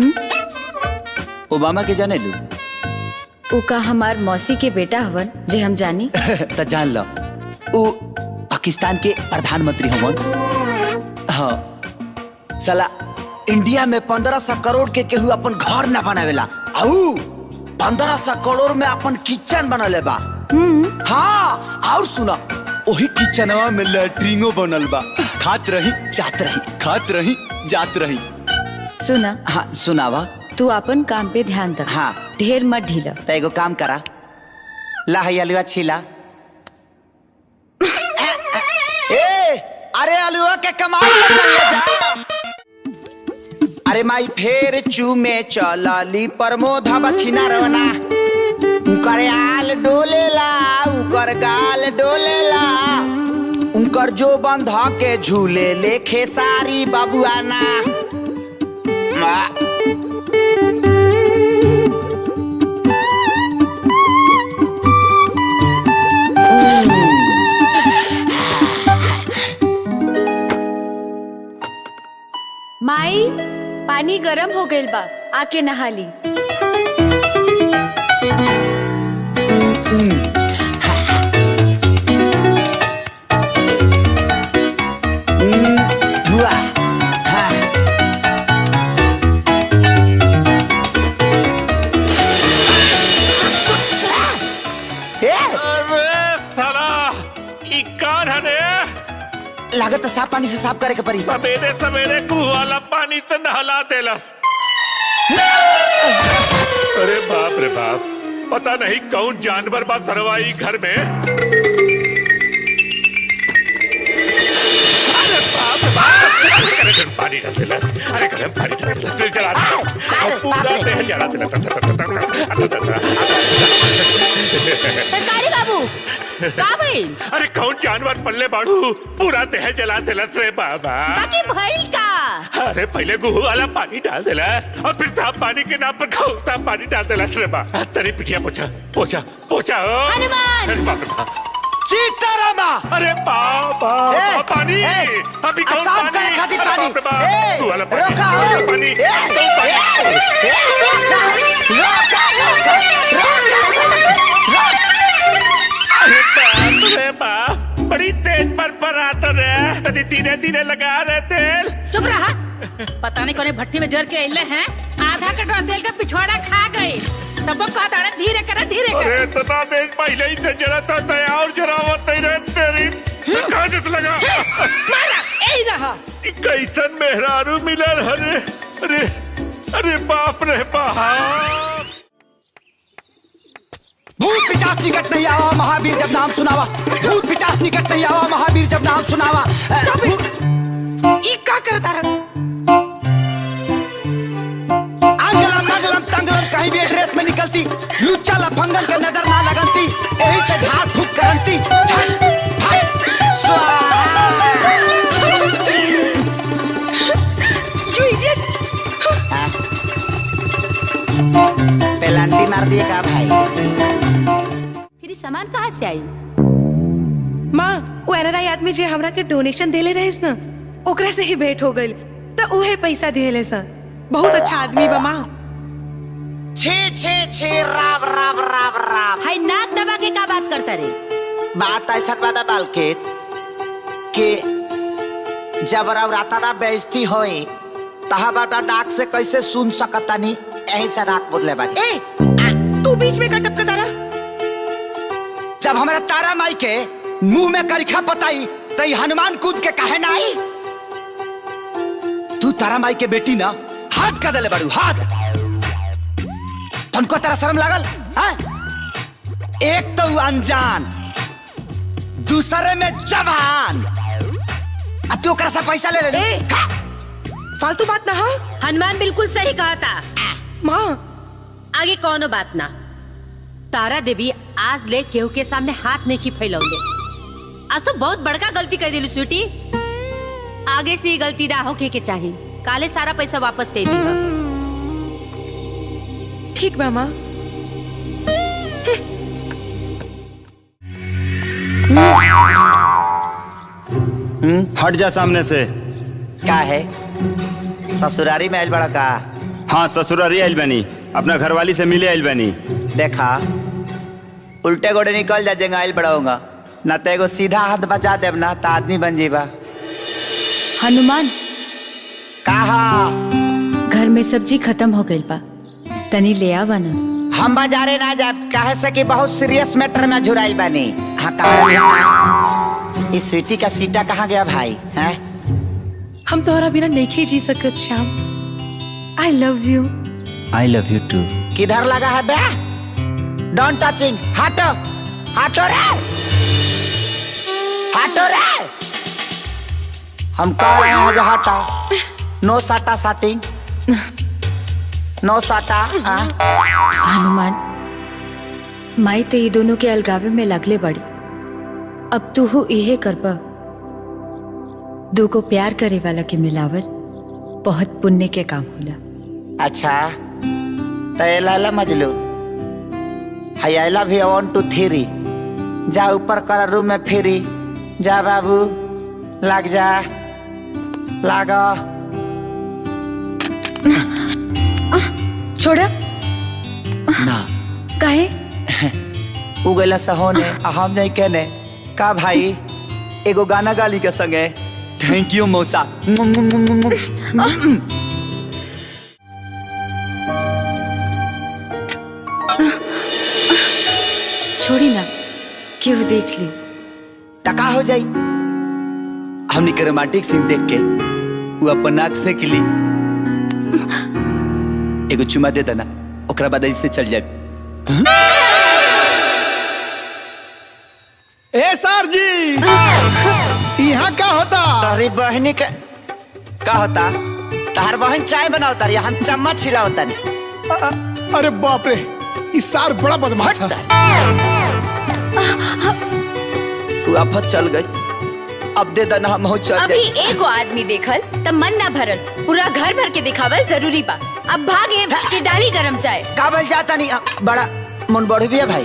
Obama के जाने लू? उका हमार मौसी के बेटा हवन जे हम जानी। तो जान लो, वो पाकिस्तान के प्रधानमंत्री हवन। हाँ साला इंडिया में 1500 करोड़ के केहू अपन घर न बनावेला, आउ 1500 करोड़ में अपन किचन बनले बा। हाँ और सुना, वही किचनवा में लैट्रिनो बनल बा। खात रही जात रही, खात रही जात रही। सुना। हाँ सुनावा। तू अपन काम पे ध्यान रख। हाँ ढेर मत ढीला। तो एगो काम करा, ला है अलुआ छीला। ए अरे अलुआ के कमाल पर चल जा। अरे माई फेर चूमे चलली प्रमोद बछिना रवना। उकर आल डोलेला, उकर गाल डोलेला, उनकर जो बंध के झूले लेखे सारी बाबुआना। माई पानी गरम हो गइल बा, आके नहा ली। लागत साफ पानी से साफ करे के पड़ी। सवेरे सवेरे कुआं वाला पानी से नहला देलस। अरे बाप रे बाप, पता नहीं कौन जानवर बा सरवाई घर में। अरे बाप रे बाप, गर्म पानी डाल देलस। अरे गर्म पानी डाल देलस, फिर जला देलस और पूरा देह जला देलस। सरकारी बाबू का भइल? अरे कौन जानवर पल्ले बाड़ू, पूरा देह जला देलस रे बाबा। बाकी भइल का? अरे पहले गुहू वाला पानी डाल देलस और फिर साफ पानी के नाम पर खौफता पानी डाल देलस रे बाबा। तेरी पिटिया पोछा पोछा पोछा। हनुमान सीतारामा। अरे बाबा पानी, अभी कौन पानी? पानी वाला पानी। अरे बाप, बड़ी तेज पर आता रे, तनी धीरे धीरे लगा रहे तेल। चुप रहा, पता नहीं कौन भट्टी में जल के अइले हैं, आधा कटोरा तेल का पिछवाड़ा खा गए। तब कहा धीरे करा धीरे कर। अरे इतना तेज पहले ही से जला था, और जरावत नहीं रहे तेरी। कहाँ से लगा? मारा, यही रहा। कैसन मेहरारू मिलल हरे। अरे अरे बाप रे बाप। भूत पिचास निकट नहीं आवा महावीर जब नाम सुनावा। भूत पिचास निकट नहीं आवा महावीर जब नाम सुनावा। ई का करता रहा? आंगलम नगलम तंगलम कहीं भी एड्रेस में निकलती, लुच्चा लफंगन के नजर ना लगनती, यही से झाड़ फूक करंती। पेलांटी मार दिए का भाई? फिर सामान कहाँ से आई? माँ वो एनआरआई आदमी जे हमरा के डोनेशन देले रहे ना, ओकरा से ही भेंट हो गई, तो उहे पैसा दिले सा। बहुत अच्छा आदमी बा माँ। छे छे छे राव राव राव राव। हाय नाक दबा के का बात करता रे? बात ऐसा बाटा बालकेट के जब राता ना बेइज्जती होई, तहा बाटा नाक से कैसे सुन सकता नहीं, यही से नाक बोले बानी। ए तू बीच में का टपकता रहा? जब हमारा तारा माई के मुंह में करिखा पताई तो हनुमान कूद के कहे ना आई। तू तारा माई के बेटी ना हाथ का दले बड़ू हाथ। तुमको तेरा शर्म लागल? हाँ? एक तो अनजान, दूसरे में जवान, अब तू से पैसा ले ले। फालतू बात ना। हाँ हनुमान बिल्कुल सही कहा था माँ। आगे कौनो बात ना। तारा देवी आज ले केहू के सामने हाथ नहीं की फैलौले। आज तो बहुत बड़का गलती कर दिली स्वीटी। आगे से गलती ना होके के चाहिए। काले सारा पैसा वापस कर दिया। ठीक बा माँ। हट जा सामने से। क्या है ससुरारी में बड़ा का? हाँ ससुरारी आइल बनी, अपना घरवाली से मिले आइल बनी। देखा उल्टे गोड़े निकल जा जेंगा आइल बढ़ाऊंगा ना तो एगो सीधा हाथ बजा देव ना तो आदमी बन जीबा। हनुमान कहा घर में सब्जी खत्म हो गई बा, तनी ले आवा ना। हम बाजारे ना जाब कहे से कि बहुत सीरियस मैटर में झुराई बनी। हाँ कहा इस स्वीटी का सीटा कहाँ गया भाई हैं? हम तोहरा बिना नहीं जी सकत Shyam. I love you. I love you too. किधर लगा है बे? Don't touching. हटो हटो रे, हटो रे। हम कह रहे हैं जो हटा। नो साटा साटिंग, नो साटा। हनुमान माई ते दोनों के अलगावे में लगले बड़ी, अब तू हो इहे करबा। दू को प्यार करे वाला के मिलावर बहुत पुण्य के काम होला। अच्छा तो एला मजलू हाय आई लव यू 1 2 3 जा ऊपर कर रूम में फिरी जा बाबू लग जा लागो। छोड़ा ना काहे उगला सहोने हम नहीं कहने का भाई एगो गाना गाली के संगे। थैंक यू मौसा। छोड़ी ना क्यों देख ली टका हो जाई। हमने के रोमांटिक सीन देख के वो अपन नाक से किली एगो चुमा दे देना ओकरा बाद ऐसे चल जाए। ए सर जी यहाँ क्या होता? तारी बहनी के का होता? तार बहन चाय बनावता रही, हम चम्मच छिलावता नहीं। अरे बाप रे इस सार बड़ा बदमाश है। तू आफत चल गई, अब दे देना हम हो चल अभी गए। एगो आदमी देखल तब मन ना भरल, पूरा घर भर के दिखावल जरूरी बा। अब भागे के डाली गरम चाय। काबल जाता नहीं बड़ा मन बढ़ भी है भाई।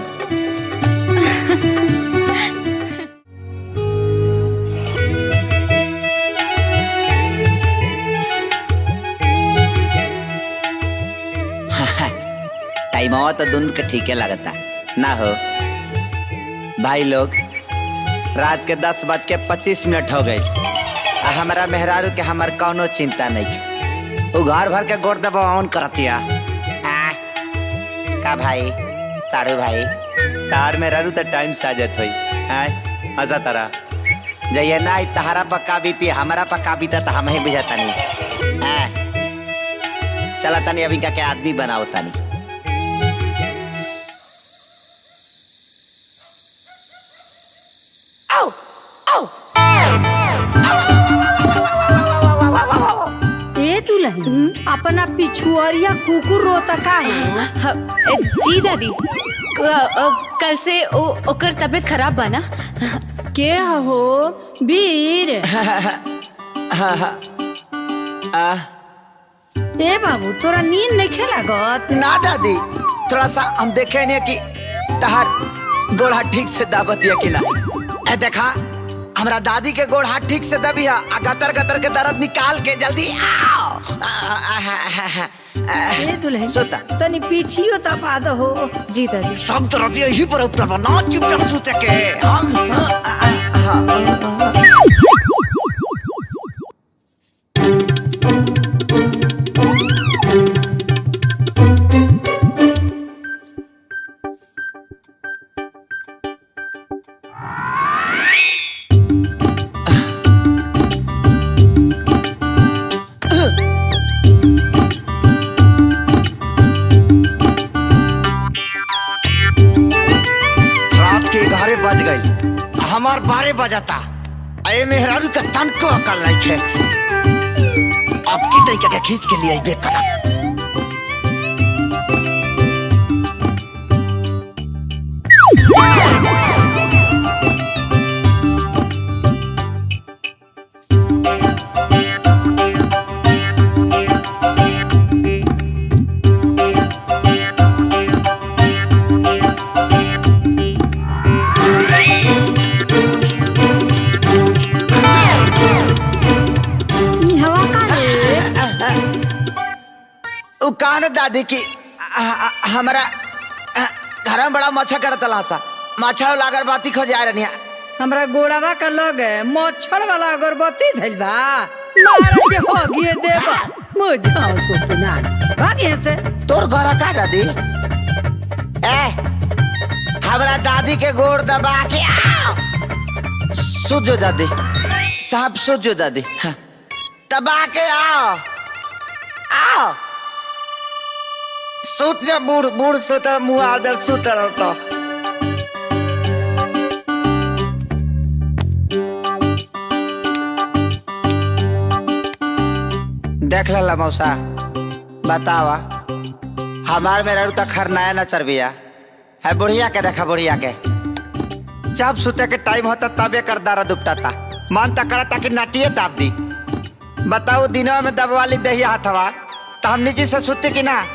टाइम आवा तो दोनों के ठीक है लगता ना हो भाई लोग। रात के 10:25 हो गई। हमारा मेहरारू के हमार कौनो चिंता नहीं। वो घर भर के गोड़ दबा ऑन करतिया। का भाई साड़ू भाई तार मेहरारू तो टाइम से आ जात हुई। ऐसा तरह जइए ना तहारा पक्का बीती हमारा पक्का बीता तो हम ही बुझाता नहीं। चला तनी अभी का क्या आदमी बनाओ तनी। अपना पिछुआरिया कुकुर रोता का है? जी दादी कल से ओकर तबीयत खराब बना। के हो वीर? ए बाबू तोरा नींद नहीं खेलागत? ना दादी थोड़ा सा हम देखे नहीं कि तहार गोड़ हाथ ठीक से दाबत है कि ना। ए देखा हमरा दादी के गोड़ हाथ ठीक से दबी है। गतर गतर के दर्द निकाल के जल्दी आओ। ए दुल्हन सोता तनी पीछियो तपा दो हो। जी दादी सब दर्द यही पर ऊपर बना चुपचाप सोते के हम। बज गई हमार 12 बजाता। अये मेहरारू का तन को अकल नहीं है। अब की तरीके के खींच के लिए बेकरा। कहा दादी की हमारा घर में बड़ा मच्छर करता सा मच्छर लागर बाती खो जा रही हमरा गोड़ावा का लग मच्छर वाला अगरबत्ती धइल बा मारे के होगिए देबा मुझा सोचना भागिए से तोर घर का दादी हमरा दादी के गोड़ दबा के सुजो दादी साहब सुजो दादी हाँ। दबा के आओ सुत जा बूढ़ बूढ़ सुत मुँह आदर सुत रहता देख ला मौसा बतावा हमार में रहू तक खरनाया न चरबिया है बुढ़िया के देखा बुढ़िया के जब सुते के टाइम होता तबे कर दारा दुपटाता मन तक करता कि नाटिए दाब दी बताओ दिनों में दबवाली दही हाथवा तो हम नीचे से सुते कि ना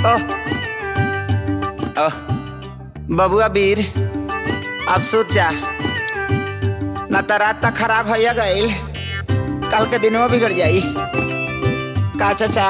बबुआ वीर अब सुत जा न तो रात तक खराब हो गई कल के दिनों बिगड़ जाई का चाचा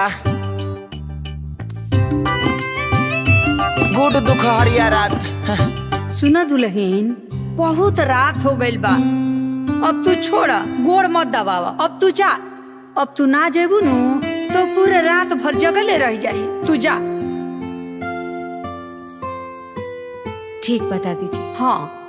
गुड दुख हरिया रात सुना दुल्हन बहुत रात हो गइल बा अब तू छोड़ा गोड़ मत दबावा अब तू जा अब तू ना जेबू नु तो पूरे रात भर जगले रह जाई तू जा ठीक बता दीजिए हाँ